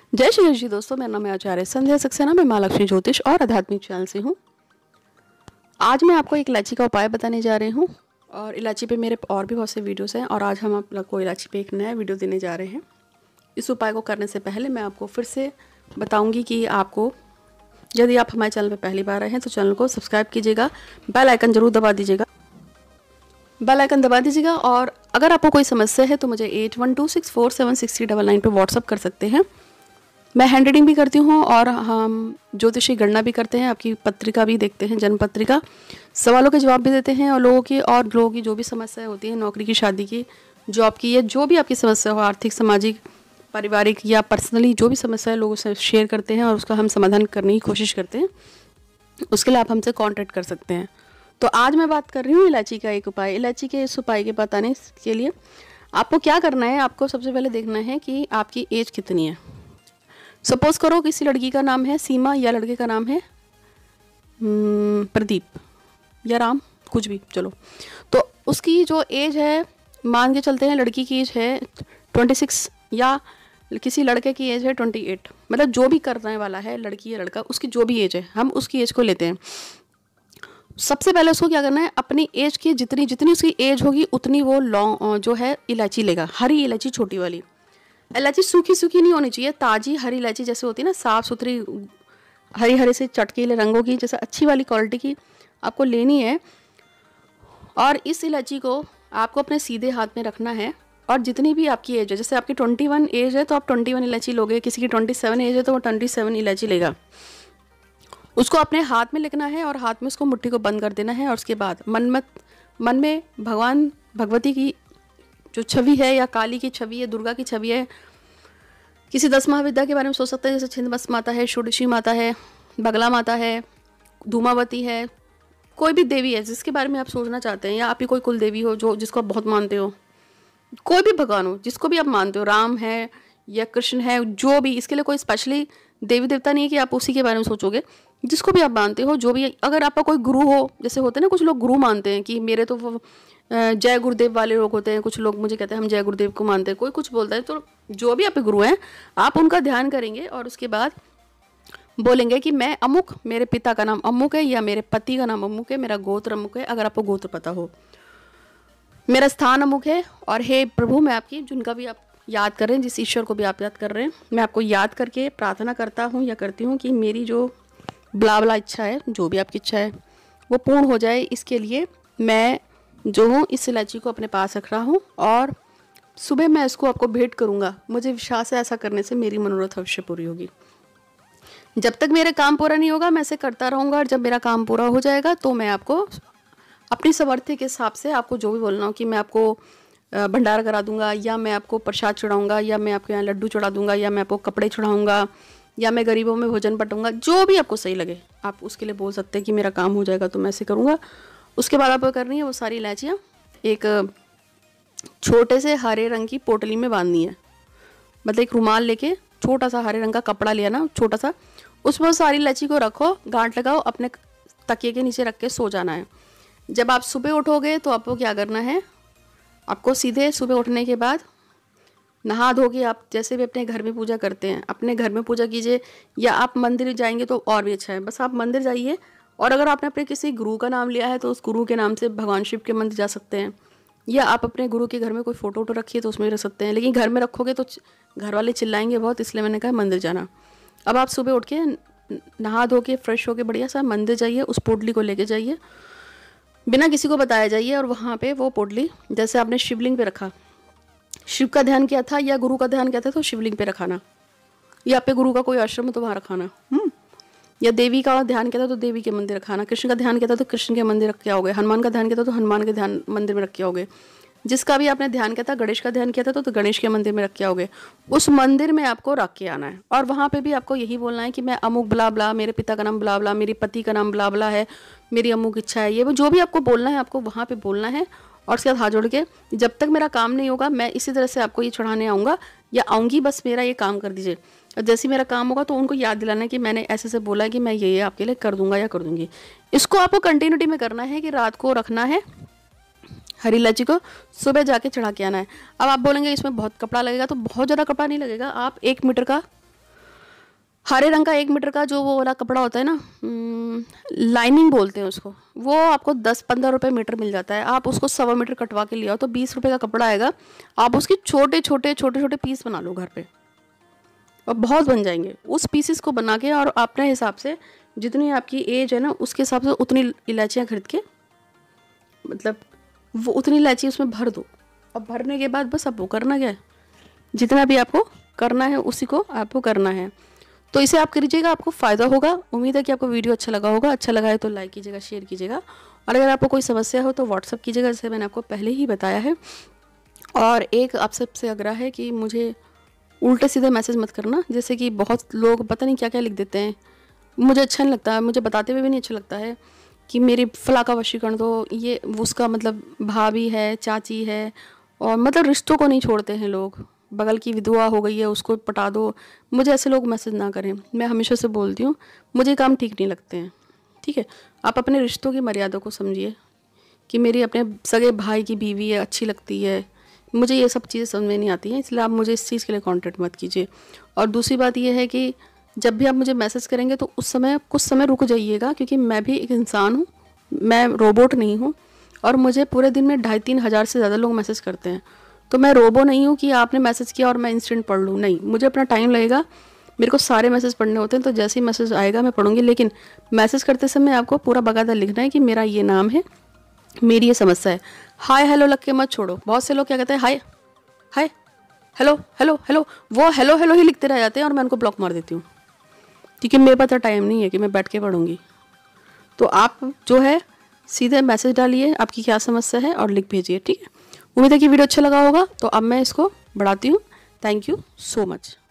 जय श्री कृष्ण दोस्तों, मेरा नाम है आचार्य संध्या सक्सेना। मैं माँ लक्ष्मी ज्योतिष और आध्यात्मिक चैनल से हूँ। आज मैं आपको एक इलायची का उपाय बताने जा रही हूँ और इलायची पे मेरे और भी बहुत से वीडियोस हैं और आज हम आप लोग को इलायची पे एक नया वीडियो देने जा रहे हैं। इस उपाय को करने से पहले मैं आपको फिर से बताऊँगी कि आपको, यदि आप हमारे चैनल पर पहली बार आए हैं तो चैनल को सब्सक्राइब कीजिएगा, बेल आइकन ज़रूर दबा दीजिएगा। बेल आइकन दबा दीजिएगा और अगर आपको कोई समस्या है तो मुझे 8126476099 पर व्हाट्सअप कर सकते हैं। मैं हैंड राइटिंग भी करती हूँ और हम ज्योतिषी गणना भी करते हैं, आपकी पत्रिका भी देखते हैं, जन्म पत्रिका, सवालों के जवाब भी देते हैं और लोगों की जो भी समस्याएं होती हैं, नौकरी की, शादी की, जॉब की, या जो भी आपकी समस्या हो, आर्थिक, सामाजिक, पारिवारिक या पर्सनली जो भी समस्या है, लोगों से शेयर करते हैं और उसका हम समाधान करने की कोशिश करते हैं। उसके लिए आप हमसे कॉन्टैक्ट कर सकते हैं। तो आज मैं बात कर रही हूँ इलायची का एक उपाय। इलायची के इस उपाय के बताने के लिए आपको क्या करना है, आपको सबसे पहले देखना है कि आपकी एज कितनी है। सपोज करो किसी लड़की का नाम है सीमा या लड़के का नाम है प्रदीप या राम, कुछ भी, चलो। तो उसकी जो एज है, मान के चलते हैं लड़की की एज है 26 या किसी लड़के की एज है 28, मतलब जो भी करने वाला है, लड़की या लड़का, उसकी जो भी एज है, हम उसकी एज को लेते हैं। सबसे पहले उसको क्या करना है, अपनी एज की जितनी उसकी एज होगी उतनी वो लॉन्ग जो है इलायची लेगा। हरी इलायची, छोटी वाली इलायची, सूखी नहीं होनी चाहिए, ताज़ी हरी इलायची जैसे होती है ना, साफ़ सुथरी हरी हरे से चटकीले रंगों की, जैसे अच्छी वाली क्वालिटी की आपको लेनी है। और इस इलायची को आपको अपने सीधे हाथ में रखना है और जितनी भी आपकी एज है, जैसे आपकी 21 एज है तो आप 21 इलायची लोगे, किसी की 27 एज है तो वो 27 इलायची लेगा। उसको अपने हाथ में लिखना है और हाथ में उसको मुट्ठी को बंद कर देना है और उसके बाद मन में भगवान भगवती की जो छवि है, या काली की छवि है, दुर्गा की छवि है, किसी 10 महाविद्या के बारे में सोच सकते हैं, जैसे छिंदमस्त माता है, षोडशी माता है, बगला माता है, धूमावती है, कोई भी देवी है जिसके बारे में आप सोचना चाहते हैं, या आपकी कोई कुल देवी हो जो जिसको आप बहुत मानते हो, कोई भी भगवान हो जिसको भी आप मानते हो, राम है या कृष्ण है, जो भी, इसके लिए कोई स्पेशली देवी देवता नहीं है कि आप उसी के बारे में सोचोगे, जिसको भी आप मानते हो, जो भी। अगर आपका कोई गुरु हो, जैसे होते हैं ना, कुछ लोग गुरु मानते हैं कि मेरे तो जय गुरुदेव वाले लोग होते हैं, कुछ लोग मुझे कहते हैं हम जय गुरुदेव को मानते हैं, कोई कुछ बोलता है, तो जो भी आपके गुरु हैं आप उनका ध्यान करेंगे और उसके बाद बोलेंगे कि मैं अमुक, मेरे पिता का नाम अमुक है या मेरे पति का नाम अमुक है, मेरा गोत्र अमुक है, अगर आपको गोत्र पता हो, मेरा स्थान अमुक है, और हे प्रभु, मैं आपकी, जिनका भी आप याद कर रहे हैं, जिस ईश्वर को भी आप याद कर रहे हैं, मैं आपको याद करके प्रार्थना करता हूँ या करती हूँ कि मेरी जो ब्ला इच्छा है, जो भी आपकी इच्छा है, वो पूर्ण हो जाए। इसके लिए मैं जो हूँ इस इलायची को अपने पास रख रहा हूँ और सुबह मैं इसको आपको भेंट करूँगा। मुझे विश्वास है ऐसा करने से मेरी मनोरथ अवश्य पूरी होगी। जब तक मेरा काम पूरा नहीं होगा मैं इसे करता रहूँगा और जब मेरा काम पूरा हो जाएगा तो मैं आपको अपनी सामर्थ्य के हिसाब से आपको जो भी बोलना हो कि मैं आपको भंडारा करा दूंगा, या मैं आपको प्रसाद चढ़ाऊँगा, या मैं आपके यहाँ लड्डू चढ़ा दूंगा, या मैं आपको कपड़े चढ़ाऊँगा, या मैं गरीबों में भोजन बटूंगा, जो भी आपको सही लगे आप उसके लिए बोल सकते हैं कि मेरा काम हो जाएगा तो मैं ऐसे करूँगा। उसके बाद आपको करनी है वो सारी इलायचियाँ एक छोटे से हरे रंग की पोटली में बांधनी है, मतलब एक रुमाल लेके छोटा सा हरे रंग का कपड़ा लिया ना, छोटा सा, उसमें वो सारी इलायची को रखो, गांठ लगाओ, अपने तकिए के नीचे रख के सो जाना है। जब आप सुबह उठोगे तो आपको क्या करना है, आपको सीधे सुबह उठने के बाद नहा धो के, आप जैसे भी अपने घर में पूजा करते हैं अपने घर में पूजा कीजिए, या आप मंदिर जाएंगे तो और भी अच्छा है। बस आप मंदिर जाइए, और अगर आपने अपने किसी गुरु का नाम लिया है तो उस गुरु के नाम से भगवान शिव के मंदिर जा सकते हैं, या आप अपने गुरु के घर में कोई फ़ोटो वोटो रखिए तो उसमें रख सकते हैं। लेकिन घर में रखोगे तो घर वाले चिल्लाएंगे बहुत, इसलिए मैंने कहा मंदिर जाना। अब आप सुबह उठ के नहा धो के फ्रेश होके बढ़िया सा मंदिर जाइए, उस पोटली को लेके जाइए, बिना किसी को बताया जाइए, और वहाँ पे वो पोटली जैसे आपने शिवलिंग पे रखा, शिव का ध्यान किया था या गुरु का ध्यान किया था तो शिवलिंग पे रखाना, या आपके गुरु का कोई आश्रम है तो वहाँ रखाना, या देवी का ध्यान किया था तो देवी के मंदिर रखाना, कृष्ण का ध्यान किया था तो कृष्ण के मंदिर रख के आओगे, हनुमान का ध्यान किया था तो हनुमान के ध्यान मंदिर में रख के आओगे, जिसका भी आपने ध्यान किया था, गणेश का ध्यान किया था तो गणेश के मंदिर में रख के आओगे। उस मंदिर में आपको रख के आना है और वहाँ पे भी आपको यही बोलना है कि मैं अमुक ब्ला ब्ला, मेरे पिता का नाम ब्ला ब्ला, मेरे पति का नाम ब्ला ब्ला है, मेरी अमुक इच्छा है, ये वो जो भी आपको बोलना है आपको वहाँ पे बोलना है। और उसके बाद हाथ जोड़ के, जब तक मेरा काम नहीं होगा मैं इसी तरह से आपको ये चढ़ाने आऊँगा या आऊँगी, बस मेरा ये काम कर दीजिए। और जैसे ही मेरा काम होगा तो उनको याद दिलाना है कि मैंने ऐसे बोला है कि मैं ये आपके लिए कर दूंगा या कर दूंगी। इसको आपको कंटिन्यूटी में करना है कि रात को रखना है हरी इलायची को, सुबह जाके चढ़ा के आना है। अब आप बोलेंगे इसमें बहुत कपड़ा लगेगा, तो बहुत ज़्यादा कपड़ा नहीं लगेगा। आप 1 मीटर का हरे रंग का 1 मीटर का जो वो वाला कपड़ा होता है ना, लाइनिंग बोलते हैं उसको, वो आपको 10-15 रुपये मीटर मिल जाता है। आप उसको 1.25 मीटर कटवा के लिया हो तो 20 रुपये का कपड़ा आएगा। आप उसके छोटे छोटे पीस बना लो घर पे और बहुत बन जाएंगे। उस पीसेस को बना के और अपने हिसाब से जितनी आपकी एज है ना उसके हिसाब से उतनी इलायचियाँ खरीद के, मतलब वो उतनी इलायची उसमें भर दो। अब भरने के बाद बस आपको करना क्या है, जितना भी आपको करना है उसी को आपको करना है। तो इसे आप करिएगा, आपको फ़ायदा होगा। उम्मीद है कि आपको वीडियो अच्छा लगा होगा। अच्छा लगा है तो लाइक कीजिएगा, शेयर कीजिएगा, और अगर आपको कोई समस्या हो तो व्हाट्सअप कीजिएगा, जैसे मैंने आपको पहले ही बताया है। और एक आप सबसे आग्रह है कि मुझे उल्टे सीधे मैसेज मत करना, जैसे कि बहुत लोग पता नहीं क्या क्या लिख देते हैं। मुझे अच्छा नहीं लगता है, मुझे बताते हुए भी नहीं अच्छा लगता है कि मेरी फला का वशीकरण दो, ये उसका मतलब भाभी है, चाची है, और मतलब रिश्तों को नहीं छोड़ते हैं लोग। बगल की विधवा हो गई है उसको पटा दो। मुझे ऐसे लोग मैसेज ना करें, मैं हमेशा से बोलती हूँ, मुझे काम ठीक नहीं लगते हैं। ठीक है, आप अपने रिश्तों की मर्यादा को समझिए कि मेरी अपने सगे भाई की बीवी है, अच्छी लगती है, मुझे ये सब चीज़ें समझ में नहीं आती हैं, इसलिए आप मुझे इस चीज़ के लिए कांटेक्ट मत कीजिए। और दूसरी बात ये है कि जब भी आप मुझे मैसेज करेंगे तो उस समय कुछ समय रुक जाइएगा, क्योंकि मैं भी एक इंसान हूँ, मैं रोबोट नहीं हूँ। और मुझे पूरे दिन में 2,500-3 हज़ार से ज़्यादा लोग मैसेज करते हैं, तो मैं रोबो नहीं हूँ कि आपने मैसेज किया और मैं इंस्टेंट पढ़ लूँ। नहीं, मुझे अपना टाइम लगेगा, मेरे को सारे मैसेज पढ़ने होते हैं। तो जैसे ही मैसेज आएगा मैं पढ़ूंगी, लेकिन मैसेज करते समय आपको पूरा बाकायदा लिखना है कि मेरा ये नाम है, मेरी ये समस्या है। हाय हेलो लग के मत छोड़ो। बहुत से लोग क्या कहते हैं, hi hi hello hello hello, वो हेलो हेलो ही लिखते रह जाते हैं और मैं उनको ब्लॉक मार देती हूँ, क्योंकि मेरे पास टाइम नहीं है कि मैं बैठ के पढ़ूंगी। तो आप जो है सीधे मैसेज डालिए आपकी क्या समस्या है और लिख भेजिए। ठीक है, उम्मीद है कि वीडियो अच्छा लगा होगा। तो अब मैं इसको बढ़ाती हूँ। Thank you so much.